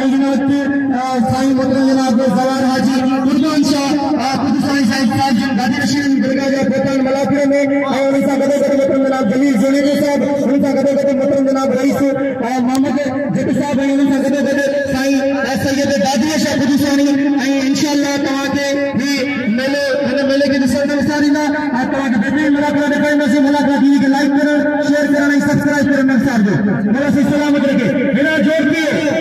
हिन वक्त साईं मोहतरम जनाब सवार हाजी कुर्बान शाह खुद साईं साहब जिन गादी नशीन दरगाह जा पहुंचण मलाफिर में उन सां गॾो गॾु मोहतरम जनाब जलील जोनेजो साहब उन सां गॾो गॾु मोहतरम जनाब रईस मोहम्मद जट साहब उन सां गॾो गॾु साईं सैयद दादी शाह खुदसानी इंशाअल्लाह तव्हांखे ही मेले के ॾिसण विसारींदा तव्हांखे बेहतरीन मुलाक़ात ॾेखारींदासीं। मुलाक़ात टीवी के लाइक करण शेयर करण सब्सक्राइब करण न विसारजो। मोला से सलामत रखे बिना जोर किए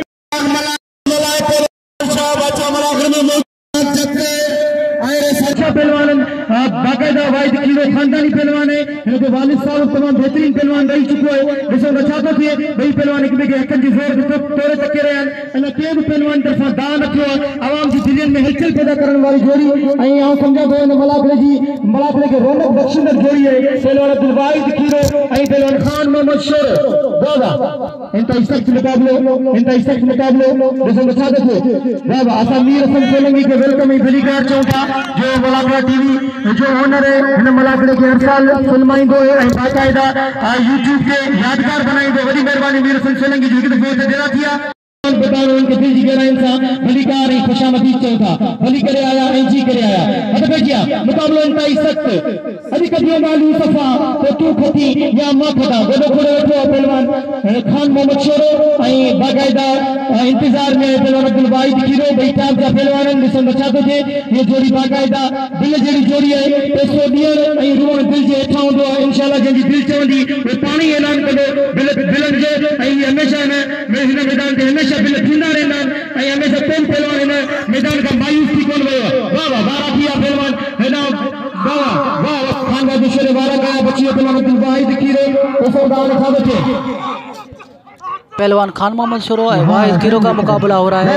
पहलवान बाकायदा वाहिद कीरो खानदानी पहलवान है इनके वालिद साहब तमाम बेहतरीन पहलवान रही चुको है ॾिसो नथा थो थिए ॿई पहलवान हिक ॿिए खे हथनि जी ज़ोर तोड़े तके रहिया आहिनि इन के बि पहलवान तरफ़ां दाउ न थियो आहे आवाम जी दिलियुनि में हलचल पैदा करण वारी जोड़ी ऐं आउं सम्झां थो हिन मुलाक़े खे रौनक बख़्शींदड़ जोड़ी आहे पहलवान अब्दुल वाहिद कीरो ऐं पहलवान खान मोहम्मद शेर वाह इंतहाई सख्त मुक़ाबलो ॾिसो नथा थो थिए वाह असां मीर हसन सोलंकी खे वेलकम ऐं भलीकार चऊं था जो मुलाक़ा टीवी जो ओनर है इन मुलाक़े के हर साल फिल्माइंदो है ऐं बाकायदा यूट्यूब के यादगार बनाइंदो वॾी महिरबानी मीर हसन सोलंकी जो हिकु दफ़ो जरा थिया बताओ उनके दिल जी गहराई से भलीकार ऐं खुशामदी चऊं था भली करे आया ऐं जी करे आया हथ भेजिया मुक़ाबलो इंतहाई सख्त अॼु कढियो मालू सफ़ा तो तू खती या मां खता वॾो खोड़े वेठो आहे पहलवान खान मोहम्मद शेरो ऐं बाकायदा इंतजार में पहलवान अब्दुल वाहिद कीरो ॿई टाप जा पहलवान आहिनि ॾिसो नथा थो थिए ये जोड़ी बाकायदा दिल जहिड़ी जोड़ी आहे पैसो ॾियण ऐं रुअण दिल जे हेठां हूंदो आहे इंशाअल्लाह जंहिंजी दिल चवंदी उहो पाण ई ऐलान कंदो बिलनि जो ऐं हमेशह हिन मैदान ते हमेशह बिल थींदा रहंदा आहिनि ऐं हमेशह कोन पहलवान हिन मैदान खां मायूस थी कोन वियो आहे वाह वाह बारह थी आहे पहलवान हेॾा वाह वाह खान बाबू शेर वारा गया बची पहलवान अब्दुल वाहिद कीरो ॾिसो दाव नथा थो थिए पहलवान खान मोहम्मद शुरू है वाहिद कीरो का मुकाबला हो रहा है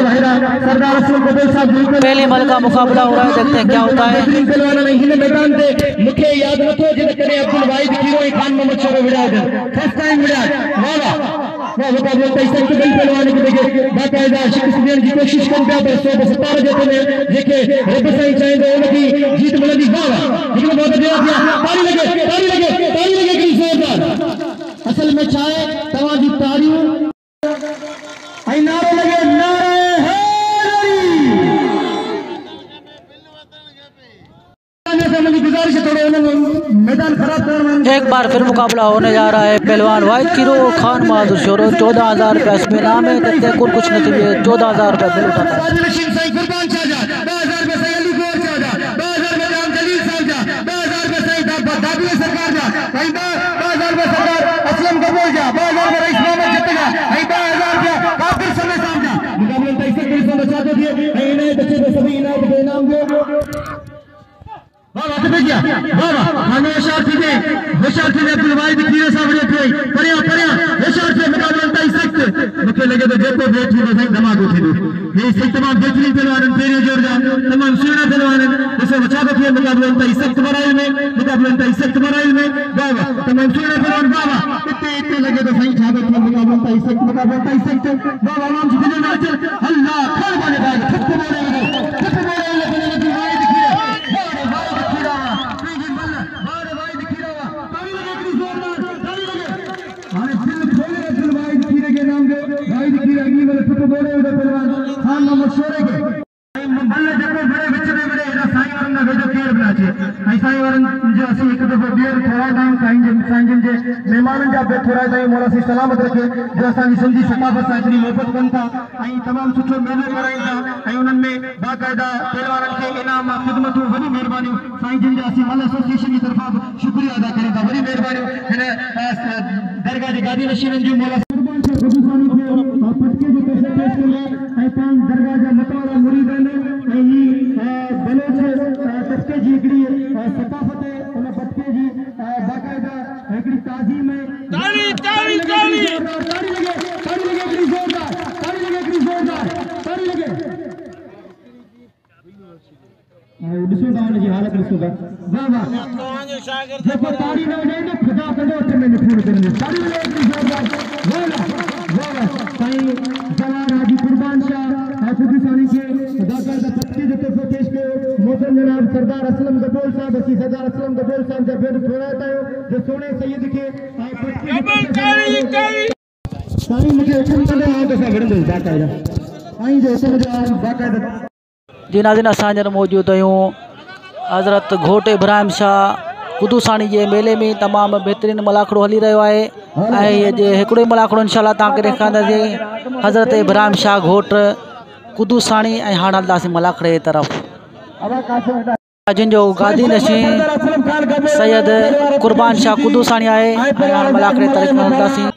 पहले मल का मुकाबला हो रहा है देखते हैं क्या होता है मुझे याद न थो जिन करे अब्दुल वाहिद कीरो ऐं खान मोहम्मद शुरू विड़ा फर्स्ट टाइम विड़ा वाह वाह मुकाबलो तई सख्त ॿई पहलवान के बाकायदा शिकस्त ॾियण जी कोशिश कनि पिया पर 117 जे जेके रब साईं चाहींदो उनजी जीत मिलंदी वाह वाह हिकु बहुत देर थिया ताड़ी लगे कि जोरदार असल में छा आहे तव्हांजी ताड़ियूं ऐं नारो लगे नारे गुजारिश मैदान खराब एक बार फिर मुकाबला होने जा रहा है पहलवान वाहिद कीरो और खान बहादुर शेरो 14,000 रुपये इसमें नाम है देखते हैं कुछ नतीजे 14,000 रुपये बिल उठाता अब्दुल वाहिद कीरो साहब मुझे लगे तो जेको वेट थी साईं धमाको थी ये सही तमाम बेहतरीन पहलवान पेरियों जोर जा तमाम सुहिणा पहलवान ॾिसो छा थो थिए मुक़ाबलो इंतहाई सख्त बराई में वाह वाह तमाम सुहिणा पहलवान वाह वाह इते लगे तो साईं छा थो थिए मुक़ाबलो इंतहाई सख्त वाह वाह आवाम जी दिलि में अचल अल्लाह खड़ वाले भाई ठप बोले खान मोहम्मद शेरे के बल्ले जको बड़े विच में बड़े एडा साईं वारन वेजो केर बना छे ऐं साईं वारन जो असीं हिकु दफ़ो ॿीहर थोराईंदा आहियूं साईं जे महिमाननि जा बि थोराईंदा आहियूं मोला साईं सलामत रखे जो असांजी सिंधी सक़ाफ़त सां एतिरी मोहबत कनि था ऐं तमामु सुठो मेलो कराइनि था ऐं उन्हनि में बाक़ाइदा पहलवाननि खे इनाम ख़िदमतूं वॾी महिरबानियूं साईं जिन जा असीं मल एसोसिएशन जी तरफ़ां बि शुक्रिया अदा कयूं था वॾी महिरबानियूं हिन दरगाह जे गादी नशीननि जूं मोला पटके जो पेश कयो ऐं पाण दरगाह जा मतवारा मुरीद आहिनि ऐं ही बलोच पटके जी हिकिड़ी सक़ाफ़त उन पटके जी बाक़ाइदा हिकिड़ी ताज़ीम है ताड़ी लगे हिकिड़ी ज़ोरदार ॾिसो था हुनजी हालत ॾिसो था वाह वाह जेको ताड़ी न वॼाए न ख़ुदा कंदो अच में निपुण कंदो ताड़ी लगे हिकिड़ी ज़ोरदार वाह वाह साईं सवार हाजी कुर्बान शाह खुदसानी के बाकायदा पटके जो तोहफ़ो पेश कयो मोहतरम जनाब सरदार असलम गफूर साहब असीं सरदार असलम गफूर साहब जा भेट थोराइता आहियूं जो सोने सैयद के साईं मूंखे हुकुम कंदो आहियां त असां विढ़ंदुसि बाकायदा साईं जो हुकुम जो आहे बाक़ाइदा। जी नाज़रीन असां हींअर मौजूदु आहियूं हज़रत घोट इब्राहिम शाह कुदूसाणी जे मेले में तमामु बहितरीनु मलाखड़ो हली रहियो आहे ऐं हीअ जे हिकिड़ो ई मलाखड़ो इंशाअल्लाह तव्हांखे ॾेखारींदासीं हज़रत इब्राहिम शाह घोट कुदूसाणी ऐं हाणे हलंदासीं मलाखड़े जी तरफ़ जिन जो गादी नशीं सैयद कुर्बान शाह कुदूसाणी आहे ऐं हाणे मलाखड़े तरफ़ हलंदासीं।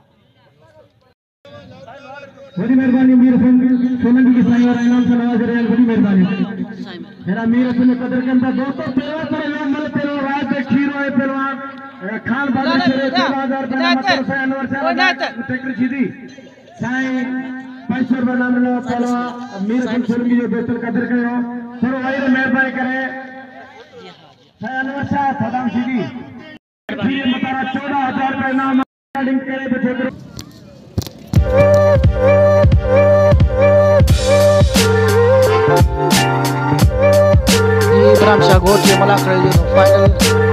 बड़ी मेहरबानी मीर सोलंकी की साईं और इनाम से नवाज रहे हैं। बड़ी मेहरबानी मेरा मीर अपने कदर के अंदर दोस्तों पहलवान पर मल पहलवान रात पे खीरो है पहलवान खान बादल शेरे 14000 रुपए मतलब से अनवर साहब ट्रैक्टर सीधी साईं 500 रुपए नाम लो पहलवान मीर सोलंकी जो दोस्तों कदर करो थोड़ा भाई मेहरबानी करे साईं अनवर साहब सदाम सीधी फिर मतारा 14000 रुपए नाम लिंक करे बच्चे इब्राहिम शाह घोट के मलाखड़े जो फाइनल